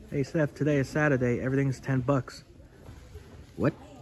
Hey Seth, today is Saturday. Everything's $10. What?